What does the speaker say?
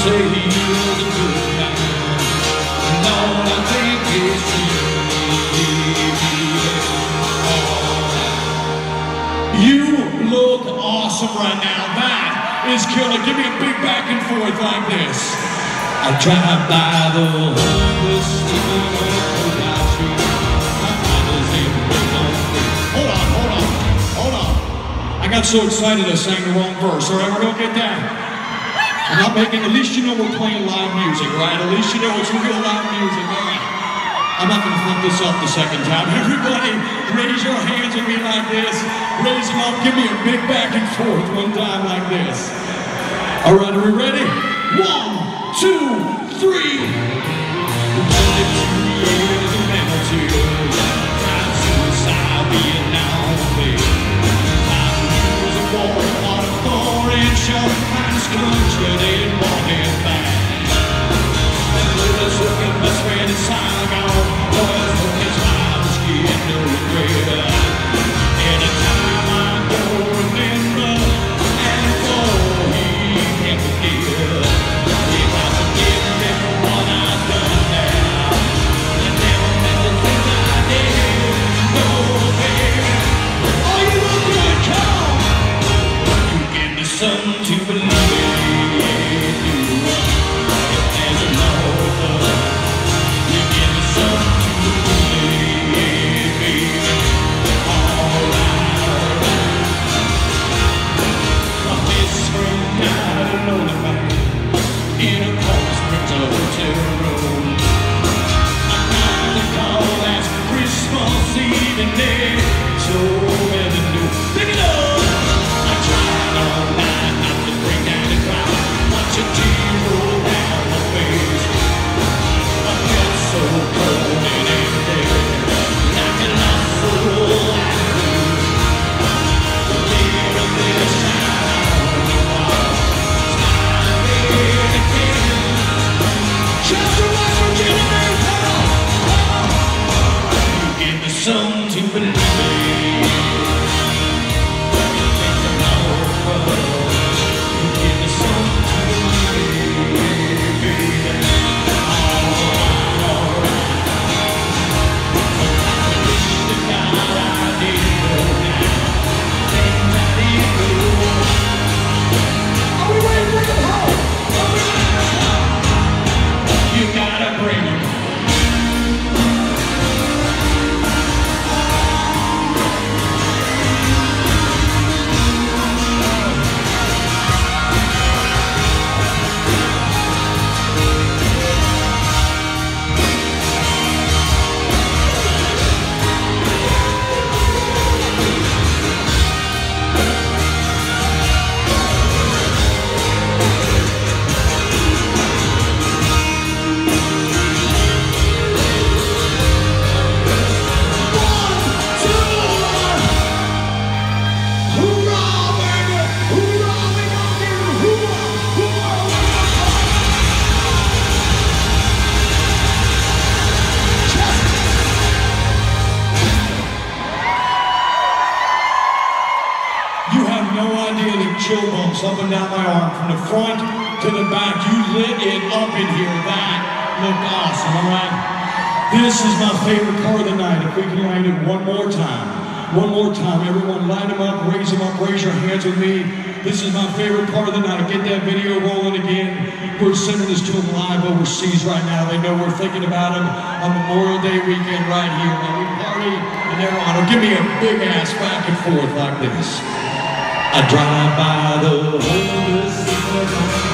say he was a good man. Lord, I think it's you. You look awesome right now. That is killer. Give me a big back and forth like this. I drive by the homeless sleeping on a courthouse street. My father's in the lonely. Hold on. I got so excited I sang the wrong verse. All right, we're gonna get that. I'm not making, at least you know we're playing live music, right? At least you know it's real live music, all right? I'm not gonna fuck this up the second time. Everybody, raise your hands at me like this. Raise them up, give me a big back and forth one time like this. All right, are we ready? 1, 2, 3. 22 years of penalty. Tried suicide, Vietnam, baby. 5 years of war, fought a foreign show. This country, they didn't want it back. And Lewis took it, best friend in Saigon. Boys took his life, scared no regret. Anytime I go, remember, and before he can forget. If I forgive him for what I've done now, and never meant the things I did. No, baby, oh, you look good, come on. You give me something to believe. Chill bumps up and down my arm from the front to the back. You lit it up in here. That looked awesome, all right? This is my favorite part of the night. If we can light it one more time. One more time. Everyone light them up, raise your hands with me. This is my favorite part of the night. Get that video rolling again. We're sending this to them live overseas right now. They know we're thinking about them on Memorial Day weekend right here. And we party in their honor. Give me a big ass back and forth like this. I drive by the homeless